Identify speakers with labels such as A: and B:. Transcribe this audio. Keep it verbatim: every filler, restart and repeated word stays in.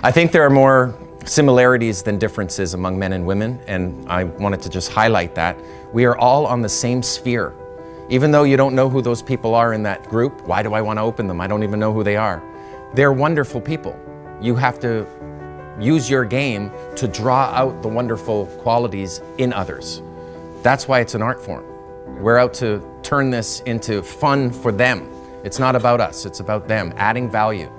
A: I think there are more similarities than differences among men and women, and I wanted to just highlight that. We are all on the same sphere. Even though you don't know who those people are in that group, why do I want to open them? I don't even know who they are. They're wonderful people. You have to use your game to draw out the wonderful qualities in others. That's why it's an art form. We're out to turn this into fun for them. It's not about us, it's about them, adding value.